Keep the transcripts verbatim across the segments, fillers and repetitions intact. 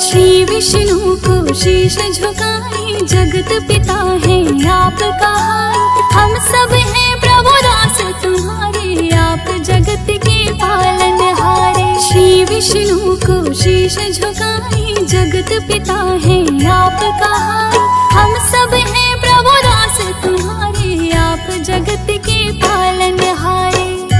श्री विष्णु को शीश झुकाए, जगत पिता है आपका हाय। हम सब हैं प्रभु दास तुम्हारे, आप जगत के पालनहारे। श्री विष्णु को शीश झुकाए, जगत पिता है आपका हाय। हम सब हैं प्रभु दास तुम्हारे, आप जगत के पालनहारे।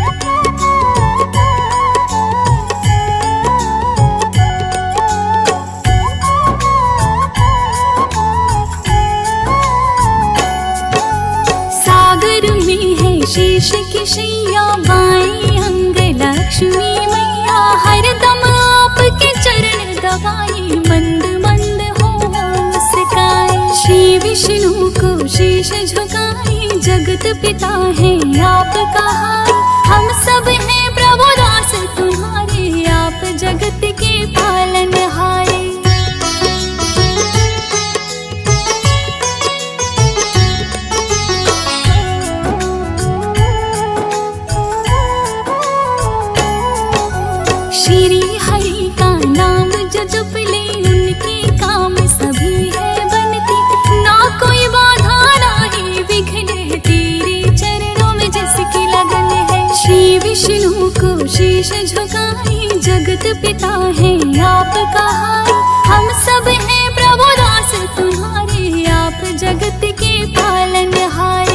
सागर में है शीश की शैया, बाएं अंग लक्ष्मी मैया। हरदम आपके चरण दबाए, मंद मंद हो मुस्काए। श्री विष्णु को शीश झुकाए, जगत पिता है आपका हाय। हम सब हैं प्रभु दास तुम्हारे, आप जगत के पालनहारे। श्री हरि का नाम जो जप ले, उनके काम सभी है बनते। ना कोई बाधा ना ही विघ्न, तेरे चरणों में जिसकी लगन है। श्री विष्णु को शीश झुकाए, जगत पिता है आपका हाय। हम सब हैं प्रभु दास तुम्हारे, आप जगत के पालनहारे।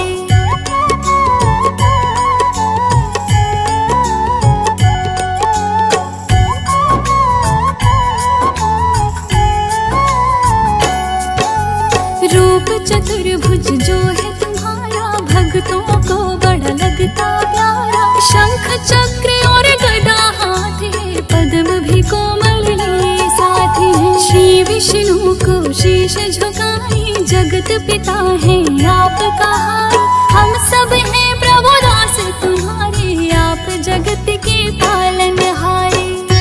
रूप चतुर्भुज जो है तुम्हारा, भक्तों को बड़ा लगता प्यारा। शंख चक्र और गदा हाथ है, पद्म भी कोमल लिए साथ है। श्री विष्णु को शीश झुकाए, जगत पिता है आपका हाय। हम सब हैं प्रभु दास तुम्हारे, आप जगत के पालनहारे।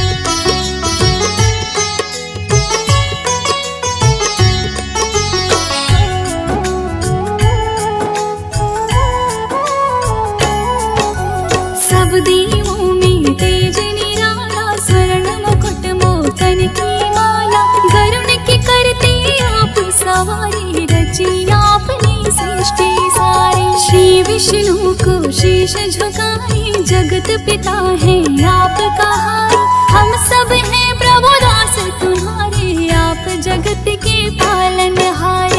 सब देवों में तेज निराला, स्वर्ण मुकुट मोतन की माला। गरुड़ की करते आप सवारी, रची आपने सृष्टि सारी। श्री विष्णु को शीश झुकाए, जगत पिता है आपका हाय। हम सब हैं प्रभु दास तुम्हारे, आप जगत के पालनहारे।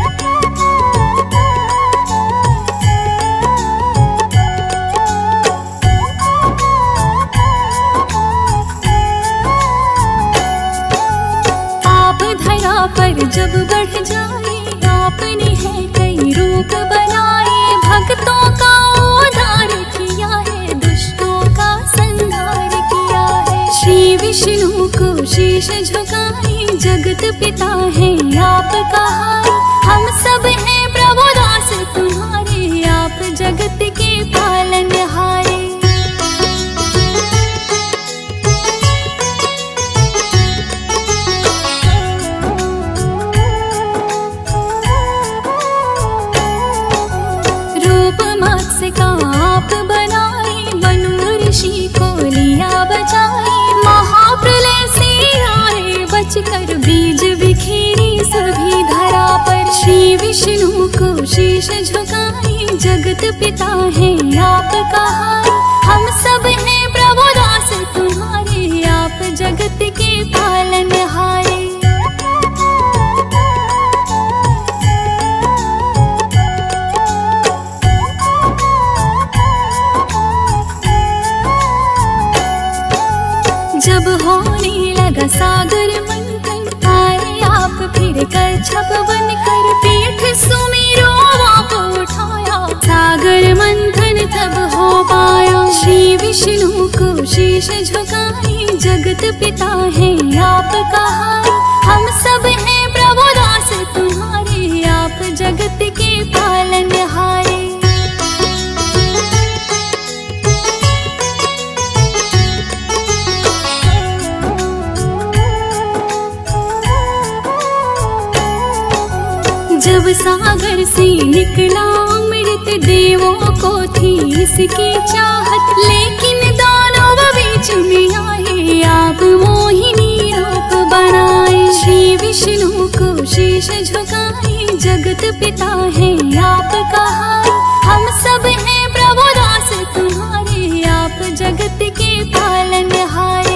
पर जब बढ़ जाए, आपने है कई रूप बनाए। भक्तों का उद्धार किया है, दुष्टों का संहार किया है। श्री विष्णु को शीश झुकाए, जगत पिता है आपका हाय। हम सब हैं प्रभु दास तुम्हारे, आप जगत के पालनहारे। का आप बनाए, मनु ऋषि को लिया बचाए। महाप्रलय से आए बचकर, बीज बिखेरी सभी धरा पर। श्री विष्णु को शीश झुकाए, जगत पिता है आपका हाय। हम सब हैं प्रभु दास तुम्हारे, आप जगत के पालनहारे। जब होने लगा सागर मंथन, आए आप फिर कच्छप बनकर। पीठ सुमेरो आप उठाया, सागर मंथन तब हो पाया। श्री विष्णु को शीश झुकाए, जगत पिता है आपका हाय। हम सब हैं प्रभु दास तुम्हारे, आप जगत के पालनहारे। जब सागर से निकला अमृत, देवों को थी इसकी चाहत। लेकिन दानव बीच में आए, आप मोहिनी रूप बनाए। विष्णु को शीश झुकाए, जगत पिता है आप कहा। हम सब हैं प्रभु दास तुम्हारे, आप जगत के पालनहारे।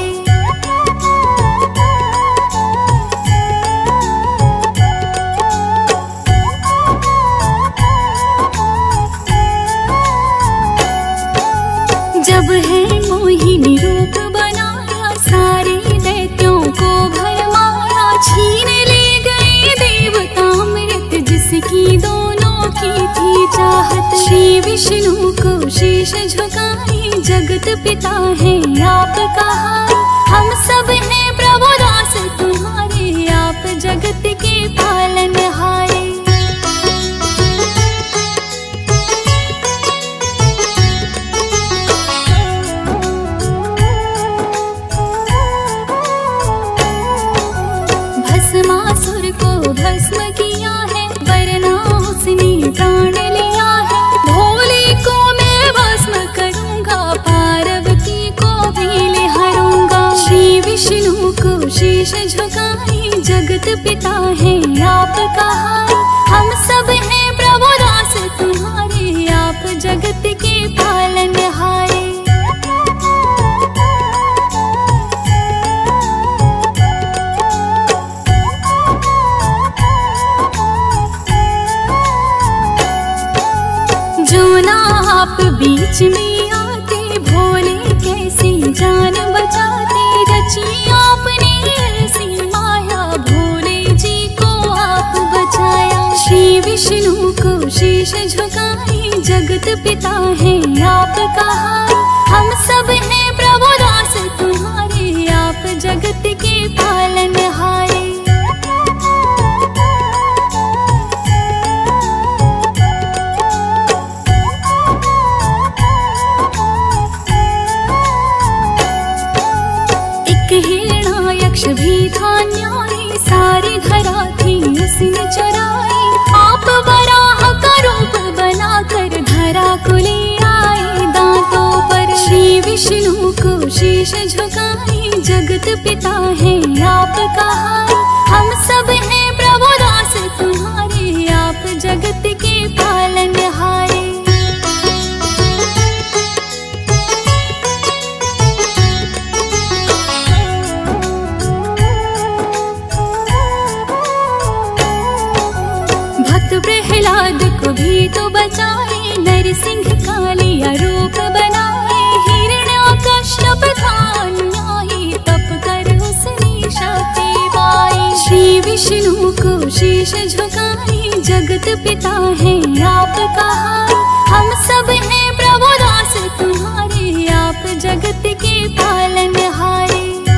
जब है मोहिनी रूप बनाया, सारे दैत्यों को भरमाया। छीन ले गए देवतामृत, जिसकी दोनों की थी चाहत। श्री विष्णु को शीश झुकाए, जगत पिता है आप कहा। हम सब हैं प्रभु दास तुम्हारे, आप जगत के पालनहारे। भस्मासुर को भस्म किया है, वरना उसने प्राण लिया है। भोले को मैं भस्म करूंगा, पार्वती को भी ले हरूंगा। श्री विष्णु को शीश झुकाए, जगत पिता है आप कहा। हम सब हैं प्रभु दास तुम्हारे, आप जगत के पालनहारे। जो ना आप बीच में आते, भोले कैसे जान बचाते। रची आपने ऐसी माया, भोले जी को आप बचाया। श्री विष्णु को शीश झुकाए, जगत पिता है आप कहा। हम सब हैं प्रभु दास तुम्हारे, आप जगत के पालनहारे। हिरणायक्ष भी था न्यारी, सारी धरा थी उसने चुराई। आप वराह का रूप बनाकर धरा को ले आए दांतों पर। श्री विष्णु को शीश झुकाए, जगत पिता है आप कहा। हम सब हैं प्रभु दास तुम्हारे, आप जगत के पालनहारे। प्रहलाद को भी तो बचाए, नरसिंह का लिया रूप बनाए। हिरण्यकश्यप था अन्यायी, तप कर उसने शक्ति पाई। श्री विष्णु को शीश झुकाए, जगत पिता है आप कहा। हम सब हैं प्रभु दास तुम्हारे, आप जगत के पालनहारे।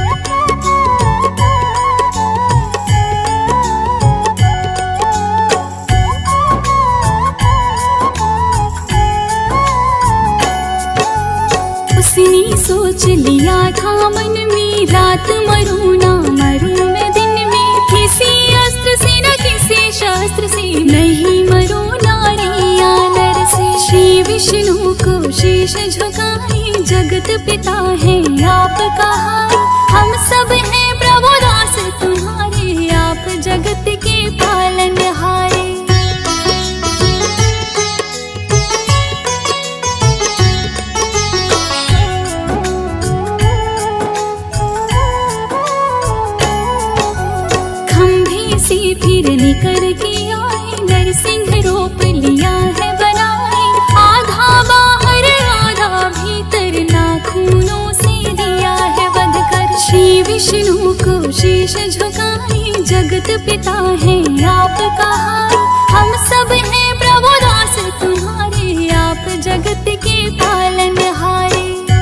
उसने सोच लिया था मन में, रात मरूं ना मरूं मैं दिन में। किसी अस्त्र से न किसी शास्त्र से, नहीं मरूं नारी या नर से। श्री विष्णु को शीश झुकाए, जगत पिता है आप कहा। हम सब हैं प्रभु दास तुम्हारे, आप जगत के पालनहारे। फिर निकर के आए, नरसिंह रूप लिया है बनाए। आधा बाहर आधा भीतर, नाखूनों से दिया है बंध कर। श्री विष्णु को शीश झुकाए, जगत पिता है आप कहा। हम सब हैं प्रभु दास तुम्हारे, आप जगत के पालनहारे।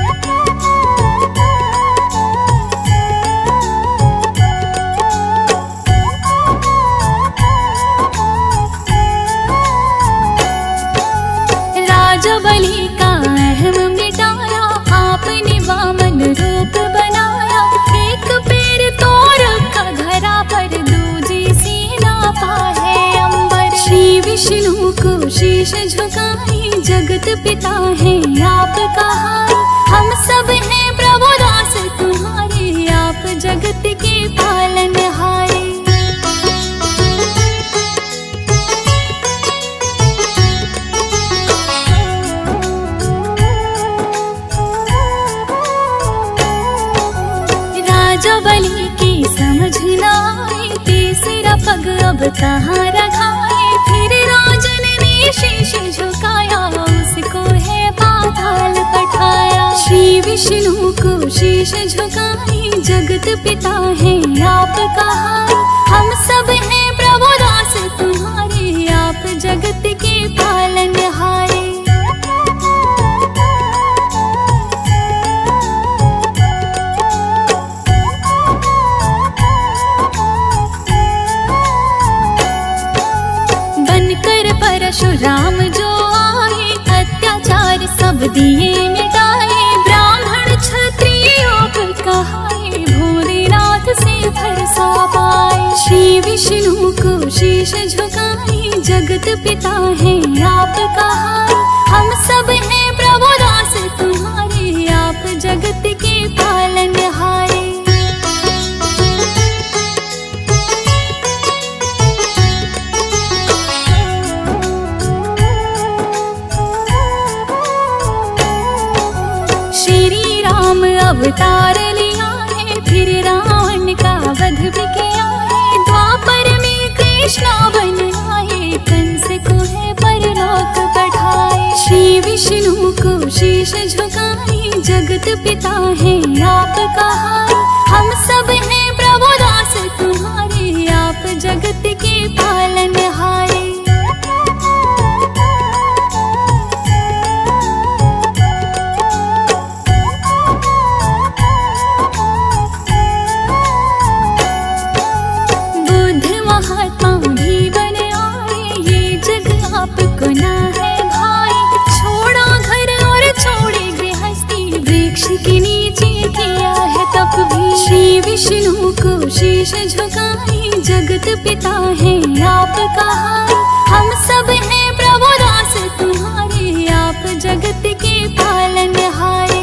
बलि का अहम मिटाया, आपने वामन रूप बनाया। एक पैर तो रखा धरा पर, दूजी से नापा है अंबर। श्री विष्णु को शीश झुकाए, जगत पिता है आप कहा। हम सब हैं प्रभु दास तुम्हारे, आप जगत के पालनहारे। अब कहाँ रखाए, फिर राजन ने शीश झुकाया, उसको है पाताल पठाया। श्री विष्णु को शीश झुकाए, जगत पिता है आप कहा, हम सब हैं प्रभु दास तुम्हारे, आप जगत के पालनहारे। बनकर परशुराम जो आए, अत्याचार सब दिए मिटाए, ब्राह्मण क्षत्रियों को कहाए, भोलेनाथ से भरसा पाए। श्री विष्णु को शीश झुकाए, जगत पिता है आप कहा, हम सब हैं प्रभु दास तुम्हारे, आप जगत के पालनहारे। श्री राम अवतार लिया है, फिर रावण का वध भी किया है, द्वापर में कृष्णा बन आए, कंस को है परलोक बढ़ाए। श्री विष्णु को शीश झुकाए, जगत पिता है आप कहा, हम सब हैं प्रभु दास तुम्हारे, आप जगत के पालनहारे। महात्मा भी बन आए, ये जग आपको ना है भाई, छोड़ा घर और छोड़ी गृहस्थी, वृक्ष के नीचे किया है तप भी। श्री विष्णु को शीश झुकाए, जगत पिता है आप कहा, हम सब हैं प्रभु दास तुम्हारे, आप जगत के पालनहारे।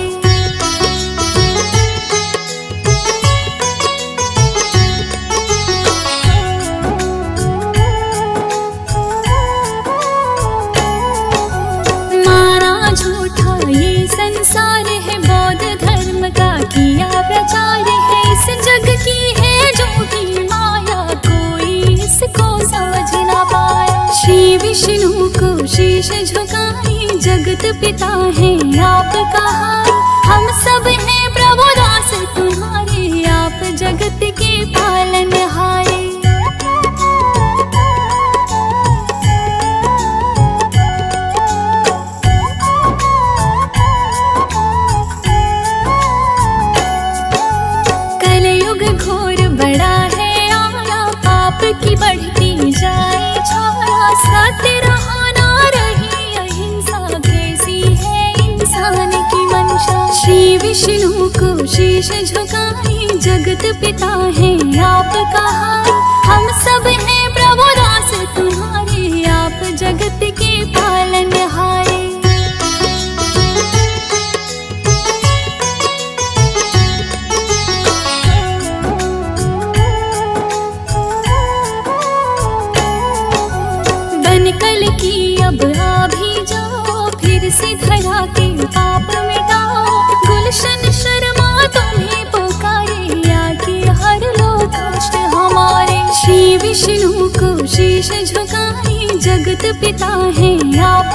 ये संसार है, बौद्ध धर्म का किया प्रचार है, इस जग की है झूठी माया, कोई इसको समझ ना पाया। श्री विष्णु को शीश झुकाए, जगत पिता है आप कहा, हम सब हैं प्रभु दास तुम्हारे, आप जगत के पालनहारे। की बढ़ती जाए छाया, सत्य रहा ना रही अहिंसा, कैसी है इंसान की मंशा। श्री विष्णु को शीश झुकाए, जगत पिता है आप कहा, हम सब हैं प्रभु दास तुम्हारे, आप जगत के पालनहारे। कल की अब आ भी जाओ, फिर से धरा के पाप मिटाओ, गुलशन शर्मा तुम्हें पुकारे, आके हर लो कष्ट हमारे। श्री विष्णु को शीश झुकाए, जगत पिता है आप